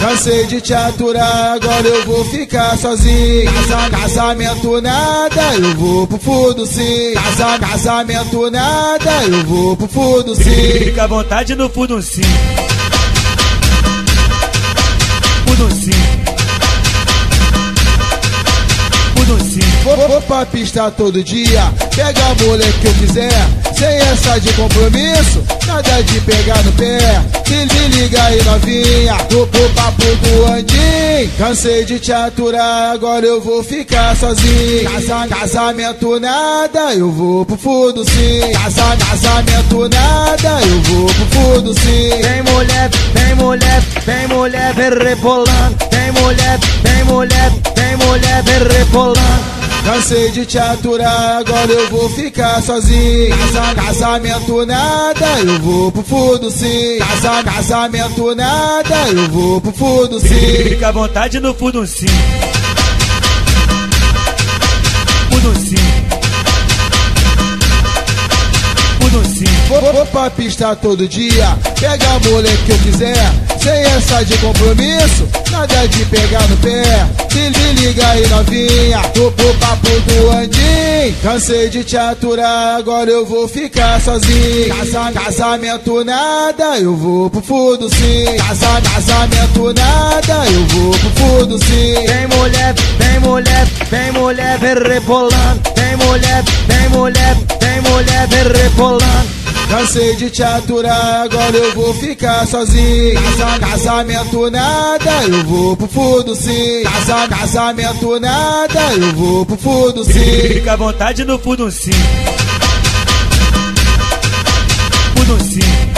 Cansei de te aturar, agora eu vou ficar sozinho. Casamento nada, eu vou pro fundo sim. Casamento nada, eu vou pro fundo sim. Fica à vontade no fundo sim. Fundo sim. Fundo sim. Vou pra pista todo dia, pega a mulher que eu quiser. Sem essa de compromisso, nada de pegar no pé. Se liga aí novinha, do papo do Andim. Cansei de te aturar, agora eu vou ficar sozinho. Casamento nada, eu vou pro fundo sim. Casamento nada, eu vou pro fundo sim. Vem mulher, vem mulher, vem mulher, vem rebolando. Vem mulher, vem mulher, vem mulher, vem rebolando. Cansei de te aturar, agora eu vou ficar sozinho. Casamento nada, eu vou pro fundo sim. Casamento nada, eu vou pro fundo sim. Fica à vontade no fundo sim. Fundo sim. Fundo sim. Vou pra pista todo dia, pega a mulher que eu quiser. Sem essa de compromisso, nada de pegar no pé. Se liga aí novinha, do papo do Andim. Cansei de te aturar, agora eu vou ficar sozinho. Casamento nada, eu vou pro fundo sim. Casamento nada, eu vou pro fundo sim. Vem mulher, vem mulher, vem mulher, vem rebolando. Vem mulher, vem mulher, vem mulher, vem rebolando. Cansei de te aturar, agora eu vou ficar sozinho. Casamento nada, eu vou pro fundo sim. Casamento nada, eu vou pro fundo sim. Fica à vontade no fundo sim. Fundo sim.